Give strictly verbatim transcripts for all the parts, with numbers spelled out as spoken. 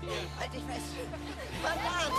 Halt dich fest. Verdammt!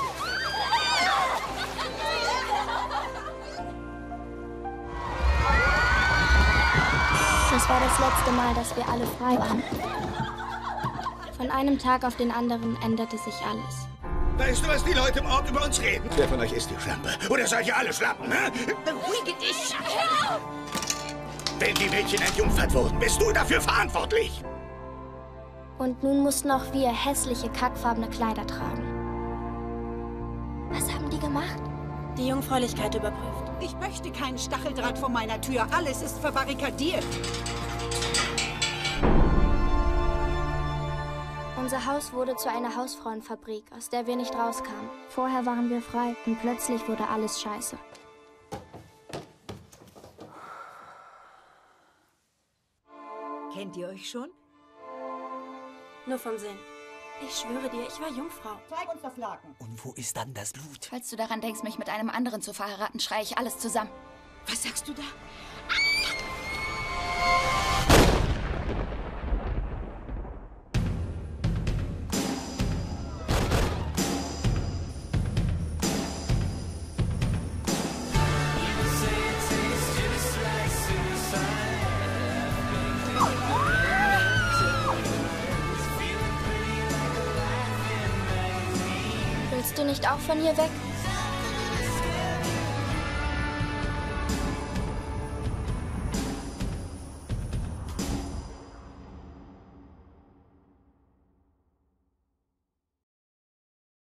Das war das letzte Mal, dass wir alle frei waren. Von einem Tag auf den anderen änderte sich alles. Weißt du, was die Leute im Ort über uns reden? Wer von euch ist die Schlampe? Oder seid ihr alle Schlampen, hä? Beruhige dich! Wenn die Mädchen entjungfert wurden, bist du dafür verantwortlich! Und nun mussten auch wir hässliche, kackfarbene Kleider tragen. Was haben die gemacht? Die Jungfräulichkeit überprüft. Ich möchte keinen Stacheldraht vor meiner Tür. Alles ist verbarrikadiert. Unser Haus wurde zu einer Hausfrauenfabrik, aus der wir nicht rauskamen. Vorher waren wir frei und plötzlich wurde alles scheiße. Kennt ihr euch schon? Nur vom Sehen. Ich schwöre dir, ich war Jungfrau. Zeig uns das Laken. Und wo ist dann das Blut? Falls du daran denkst, mich mit einem anderen zu verheiraten, schreie ich alles zusammen. Was sagst du da? Willst du nicht auch von hier weg?